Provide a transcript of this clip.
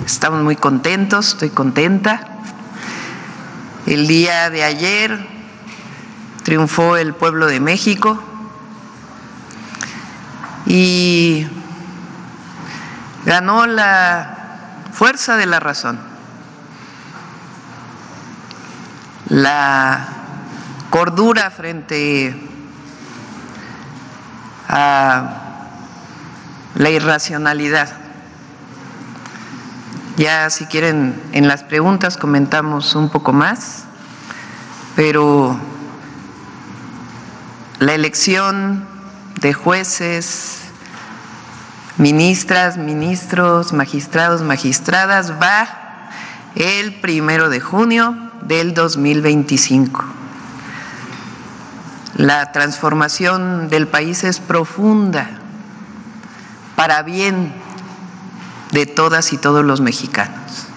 Estamos muy contentos, estoy contenta. El día de ayer triunfó el pueblo de México y ganó la fuerza de la razón, la cordura frente a la irracionalidad. Ya si quieren en las preguntas comentamos un poco más, pero la elección de jueces, ministras, ministros, magistrados, magistradas va el 1 de junio del 2025. La transformación del país es profunda, para bien de todas y todos los mexicanos.